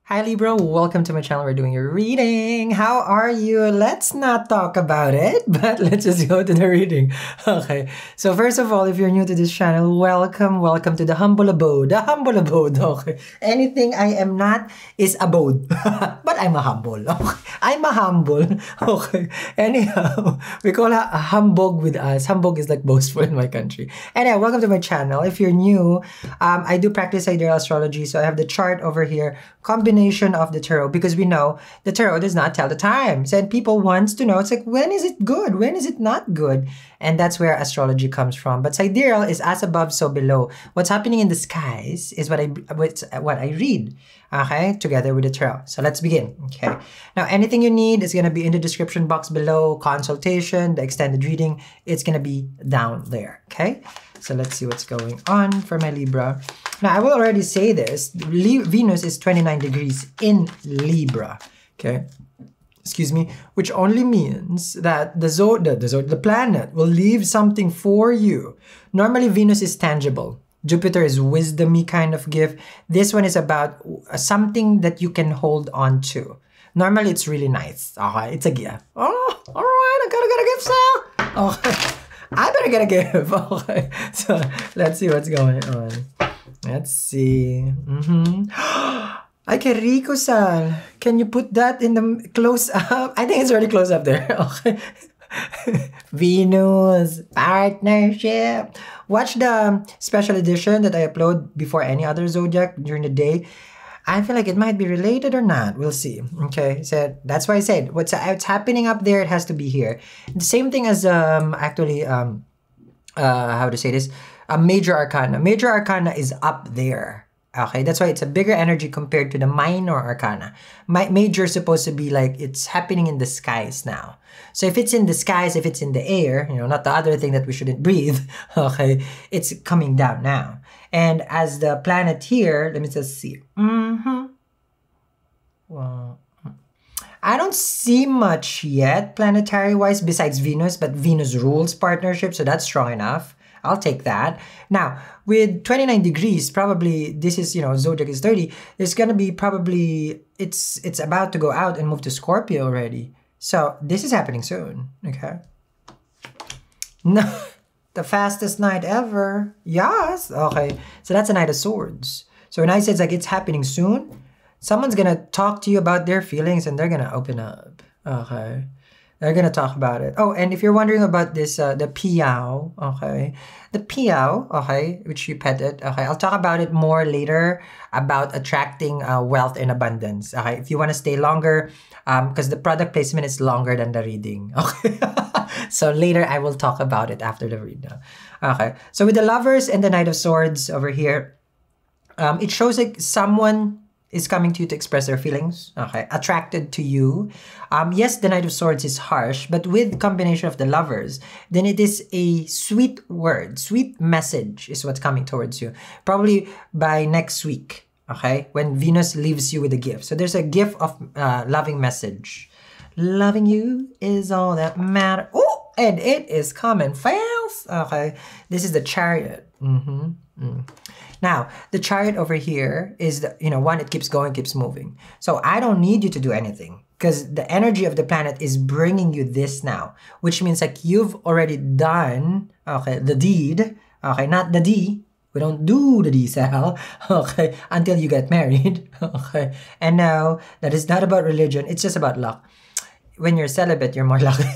Hi Libra, welcome to my channel. We're doing your reading. How are you? Let's not talk about it, but let's just go to the reading. Okay, so first of all, if you're new to this channel, welcome to the humble abode. The humble abode, okay. Anything I am not is abode, but I'm a humble. Okay? I'm a humble, okay. Anyhow, we call it a humbug with us. Humbug is like boastful in my country. Anyhow, welcome to my channel. If you're new, I do practice sidereal astrology, so I have the chart over here. Combination of the tarot, because we know the tarot does not tell the times, and people wants to know, it's like, when is it good, when is it not good? And that's where astrology comes from. But sidereal is as above so below. What's happening in the skies is what I read, okay, together with the tarot. So let's begin. Okay, now anything you need is going to be in the description box below. Consultation, the extended reading, it's going to be down there. Okay, so let's see what's going on for my Libra. Now, I will already say this. Venus is 29 degrees in Libra, okay? Excuse me, which only means that the planet will leave something for you. Normally, Venus is tangible. Jupiter is wisdomy kind of gift. This one is about something that you can hold on to. Normally, it's really nice. Okay, it's a gift. Oh, all right, I gotta get a gift, Sal. Okay, I better get a gift. Okay, so let's see what's going on. Let's see. Ay, qué rico, Sal. Can you put that in the close up? I think it's already close up there. Okay. Venus partnership. Watch the special edition that I upload before any other zodiac during the day. I feel like it might be related or not. We'll see. Okay, so that's why I said what's happening up there, it has to be here. The same thing as how to say this? A major arcana. Major arcana is up there. Okay, that's why it's a bigger energy compared to the minor arcana. Major is supposed to be like it's happening in the skies now. So if it's in the skies, if it's in the air, you know, not the other thing that we shouldn't breathe, okay, it's coming down now. And as the planet here, let me just see. Well, I don't see much yet planetary-wise besides Venus, but Venus rules partnership, so that's strong enough. I'll take that. Now, with 29 degrees, probably this is, you know, zodiac is 30. It's going to be probably, it's about to go out and move to Scorpio already. So this is happening soon, okay? No, the fastest night ever. Yes, okay. So that's a Knight of Swords. So when I say it's like it's happening soon, someone's going to talk to you about their feelings and they're going to open up, okay? They're gonna talk about it. Oh, and if you're wondering about this, the piao, okay, the piao, okay, which you petted, okay, I'll talk about it more later about attracting wealth and abundance. Okay, if you want to stay longer, because the product placement is longer than the reading. Okay, so later I will talk about it after the read. Okay, so with the Lovers and the Knight of Swords over here, it shows like someone is coming to you to express their feelings, okay, attracted to you. Yes, the Knight of Swords is harsh, but with combination of the Lovers, then it is a sweet word, sweet message is what's coming towards you. Probably by next week, okay, when Venus leaves you with a gift. So there's a gift of loving message. Loving you is all that matters. Oh, and it is coming fast, okay. This is the Chariot. Now, the Chariot over here is, one, it keeps going, keeps moving. So I don't need you to do anything because the energy of the planet is bringing you this now, which means like you've already done, okay, the deed, okay, not the D. We don't do the D cell, okay, until you get married, okay. And now that is not about religion, it's just about luck. When you're celibate, you're more lucky.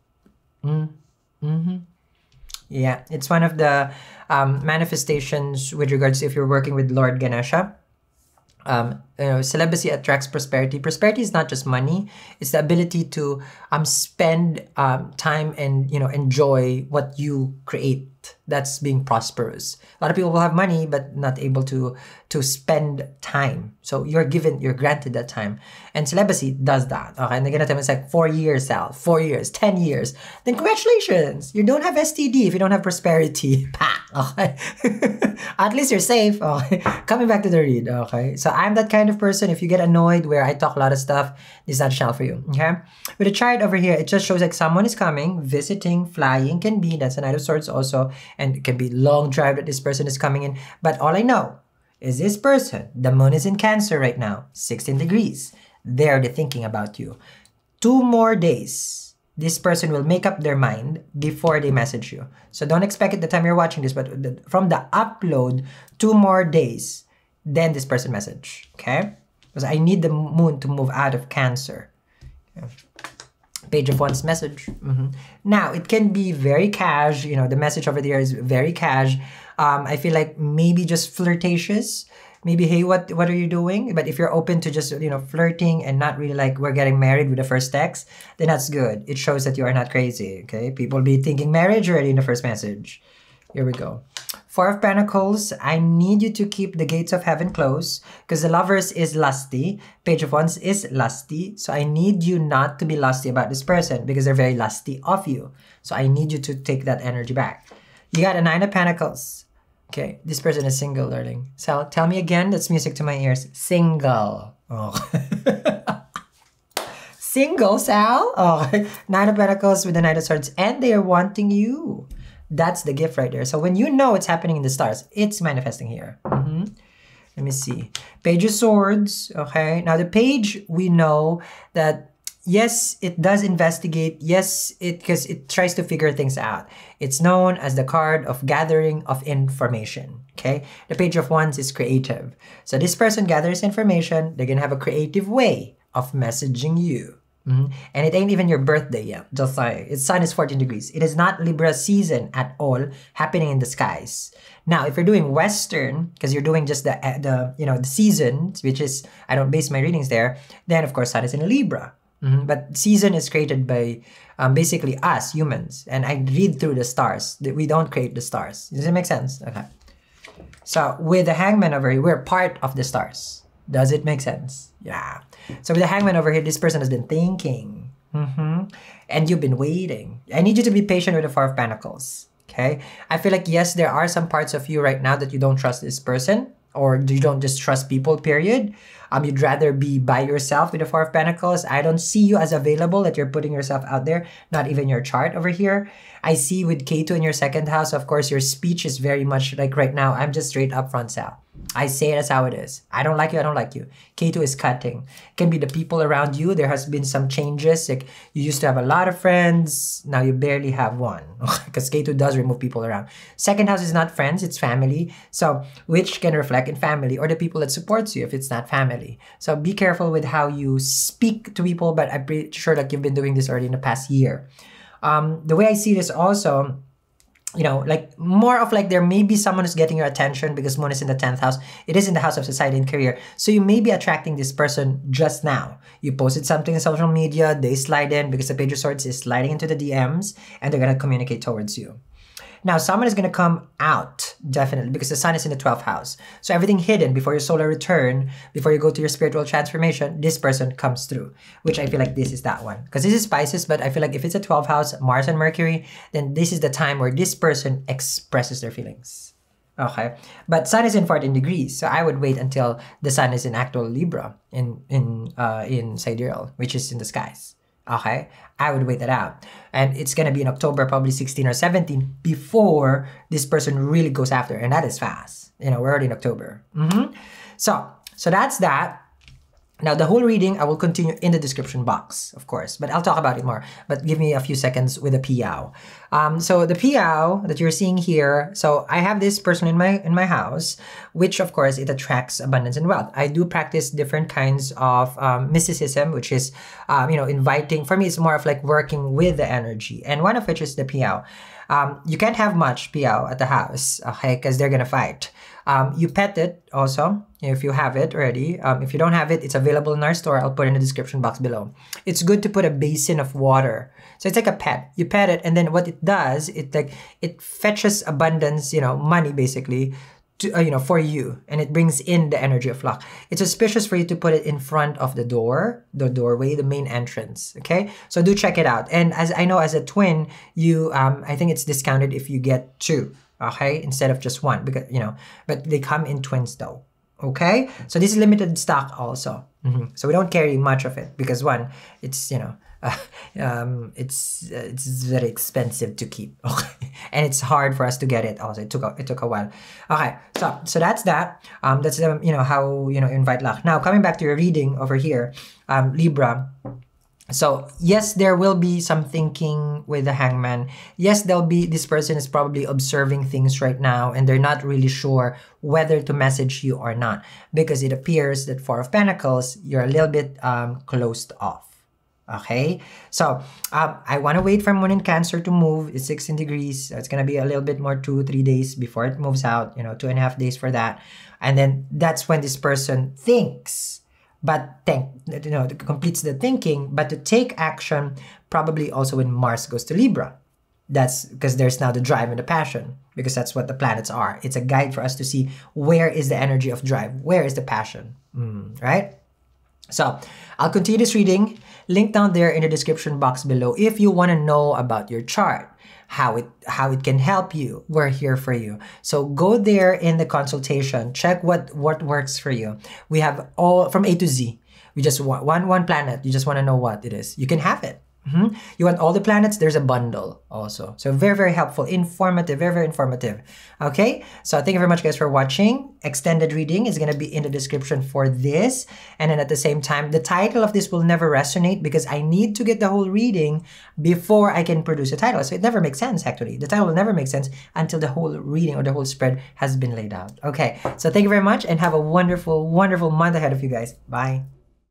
Yeah, it's one of the manifestations with regards to if you're working with Lord Ganesha. Celibacy attracts prosperity. Prosperity is not just money; it's the ability to spend time and enjoy what you create. That's being prosperous. A lot of people will have money but not able to spend time. So you're granted that time. And celibacy does that. Okay, and they're gonna tell me it's like 4 years, Sal, 4 years, 10 years. Then congratulations, you don't have STD if you don't have prosperity. Okay, at least you're safe. Okay, coming back to the read. Okay, so I'm that kind of person. If you get annoyed where I talk a lot of stuff, this is not a channel for you. Okay, with the chart over here, it just shows like someone is coming, visiting, flying, can be, that's a Knight of Swords also, and it can be long drive that this person is coming in. But all I know is this person. The moon is in Cancer right now, 16 degrees. They're thinking about you. 2 more days, this person will make up their mind before they message you. So don't expect it the time you're watching this, but from the upload, 2 more days, then this person message, okay? Because I need the moon to move out of Cancer. Okay. Page of Wands message. Now, it can be very cash. You know, the message over there is very cash. I feel like maybe just flirtatious. Maybe, hey, what are you doing? But if you're open to just, you know, flirting and not really like we're getting married with the first text, then that's good. It shows that you are not crazy, okay? People be thinking marriage already in the first message. Here we go. 4 of Pentacles, I need you to keep the gates of heaven closed because the Lovers is lusty. Page of Wands is lusty. So I need you not to be lusty about this person because they're very lusty of you. So I need you to take that energy back. You got a 9 of Pentacles. Okay, this person is single, darling. Sal, tell me again. That's music to my ears. Single. Oh. Single, Sal? Oh, 9 of Pentacles with the Knight of Swords. And they are wanting you. That's the gift right there. So when you know it's happening in the stars, it's manifesting here. Let me see. Page of Swords. Okay. Now the page, we know that yes, it does investigate. Yes, because it tries to figure things out. It's known as the card of gathering of information. Okay. The Page of Wands is creative. So this person gathers information. They're gonna have a creative way of messaging you. And it ain't even your birthday yet. Just like its sun is 14 degrees. It is not Libra season at all happening in the skies. Now, if you're doing Western, because you're doing just the you know the seasons, which is I don't base my readings there, then of course sun is in Libra. But season is created by basically us humans, and I read through the stars. We don't create the stars. Does it make sense? Okay. So with the Hangman over here, we're part of the stars. Does it make sense? Yeah. So with the Hangman over here, this person has been thinking. And you've been waiting. I need you to be patient with the 4 of Pentacles. Okay? I feel like, yes, there are some parts of you right now that you don't trust this person. Or you don't just trust people, period. You'd rather be by yourself with the 4 of Pentacles. I don't see you as available, that you're putting yourself out there. Not even your chart over here. I see with Ketu in your 2nd house, of course, your speech is very much like right now. I'm just straight up front, Sal. I say it as how it is. I don't like you, I don't like you. Ketu is cutting. It can be the people around you. There has been some changes. Like you used to have a lot of friends. Now you barely have one. Because Ketu does remove people around. 2nd house is not friends, it's family. So which can reflect in family or the people that supports you if it's not family. So be careful with how you speak to people, but I'm pretty sure that you've been doing this already in the past year. The way I see this also, you know, like more of like there may be someone who's getting your attention because Moon is in the 10th house. It is in the house of society and career. So you may be attracting this person just now. You posted something in social media, they slide in because the Page of Swords is sliding into the DMs and they're going to communicate towards you. Now, someone is going to come out, definitely, because the sun is in the 12th house. So everything hidden before your solar return, before you go to your spiritual transformation, this person comes through, which I feel like this is that one. Because this is Pisces, but I feel like if it's a 12th house, Mars and Mercury, then this is the time where this person expresses their feelings. Okay? But sun is in 14 degrees, so I would wait until the sun is in actual Libra, in sidereal, which is in the skies. Okay? I would wait that out. And it's going to be in October, probably 16 or 17, before this person really goes after. And that is fast. You know, we're already in October. So that's that. Now, the whole reading, I will continue in the description box, of course. But I'll talk about it more. But give me a few seconds with the Piao. So the Piao that you're seeing here, so I have this person in my house, which, of course, it attracts abundance and wealth. I do practice different kinds of mysticism, which is, you know, inviting. For me, it's more of like working with the energy. And one of which is the Piao. You can't have much Piao at the house, okay, because they're going to fight. You pet it also, if you have it already. If you don't have it, it's available in our store. I'll put it in the description box below. It's good to put a basin of water. So it's like a pet. You pet it, and then what it does, it fetches abundance, you know, money basically, to, you know, for you, and it brings in the energy of luck. It's auspicious for you to put it in front of the door, the doorway, the main entrance. Okay, so do check it out. And as I know, as a twin, you, I think it's discounted if you get 2. Okay, instead of just 1, because you know, but they come in twins though. Okay, so this is limited stock also. So we don't carry much of it because 1, it's, you know, It's very expensive to keep. Okay, and it's hard for us to get it. Also, it took a while. Okay, so that's that. That's the, how invite luck. Now coming back to your reading over here, Libra. So yes, there will be some thinking with the Hangman. Yes, this person is probably observing things right now and they're not really sure whether to message you or not, because it appears that Four of Pentacles, you're a little bit closed off. Okay, so I want to wait for Moon in Cancer to move. It's 16 degrees. So it's going to be a little bit more, 2-3 days before it moves out, 2.5 days for that. And then that's when this person thinks, but completes the thinking. But to take action, probably also when Mars goes to Libra. That's because there's now the drive and the passion, because that's what the planets are. It's a guide for us to see where is the energy of drive, where is the passion, right? So I'll continue this reading. Link down there in the description box below if you want to know about your chart, how it can help you. We're here for you. So go there in the consultation, check what works for you. We have all from A to Z. We just want one planet. You just want to know what it is. You can have it. You want all the planets, there's a bundle also. So very, very helpful, informative, very, very informative. Okay, so thank you very much guys for watching. Extended reading is going to be in the description for this. And then at the same time, the title of this will never resonate because I need to get the whole reading before I can produce a title. So it never makes sense actually. The title will never make sense until the whole reading or the whole spread has been laid out. Okay, so thank you very much and have a wonderful, wonderful month ahead of you guys. Bye.